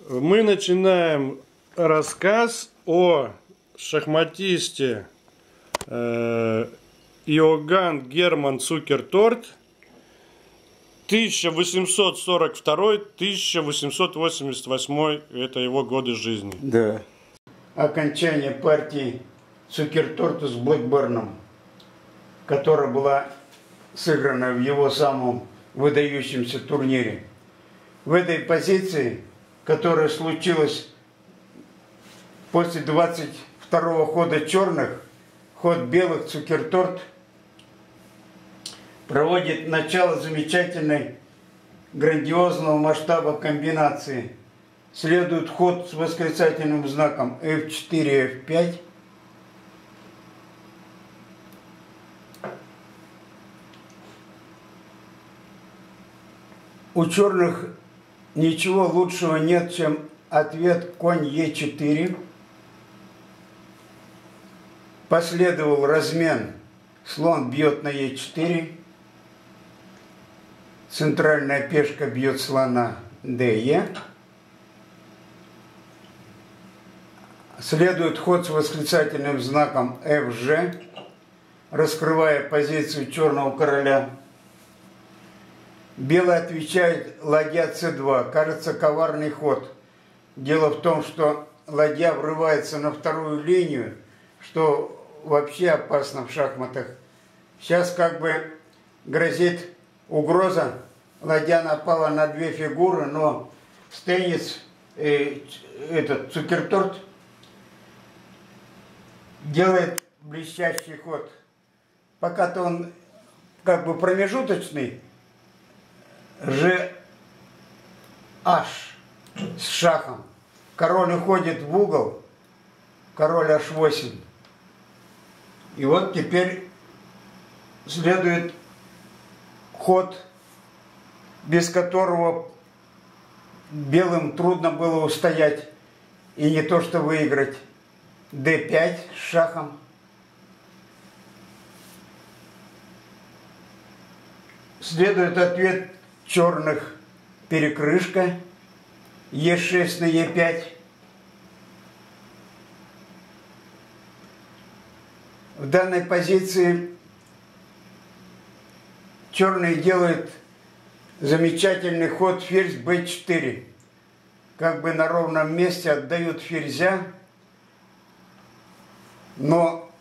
Мы начинаем рассказ о шахматисте Иоганн Герман Цукерторт 1842-1888, это его годы жизни. Да. Окончание партии Цукерторта с Блэкберном, которая была сыграна в его самом выдающемся турнире. В этой позиции, которая случилась после 22-го хода черных, ход белых, Цукерторт проводит начало замечательной, грандиозного масштаба комбинации. Следует ход с восклицательным знаком F4, F5. У черных ничего лучшего нет, чем ответ конь Е4. Последовал размен, слон бьет на Е4. Центральная пешка бьет слона ДЕ. Следует ход с восклицательным знаком FG, раскрывая позицию черного короля. Белый отвечает ладья С2. Кажется, коварный ход. Дело в том, что ладья врывается на вторую линию, что вообще опасно в шахматах. Сейчас как бы грозит угроза. Ладья напала на две фигуры, но Стейниц, Цукерторт, делает блестящий ход. Пока-то он как бы промежуточный. H с шахом. Король уходит в угол. Король H8. И вот теперь следует ход, без которого белым трудно было устоять. И не то что выиграть. D5 с шахом. Следует ответ черных перекрышка. Е6 на Е5. В данной позиции черные делают замечательный ход ферзь b4. Как бы на ровном месте отдают ферзя, но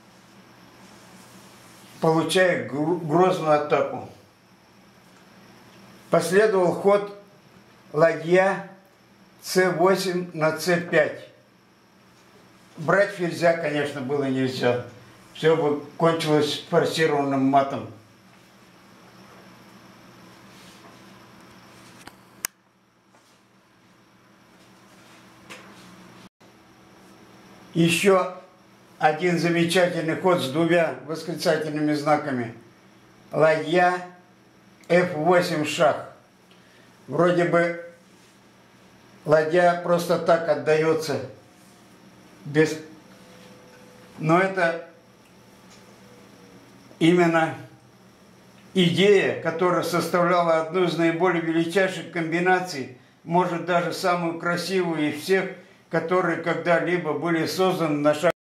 получая грозную атаку. Последовал ход ладья С8 на С5. Брать ферзя, конечно, было нельзя. Все бы кончилось форсированным матом. Еще один замечательный ход с двумя восклицательными знаками. Ладья F8 шах. Вроде бы ладья просто так отдается, но это именно идея, которая составляла одну из наиболее величайших комбинаций, может даже самую красивую из всех, которые когда-либо были созданы на шахматах.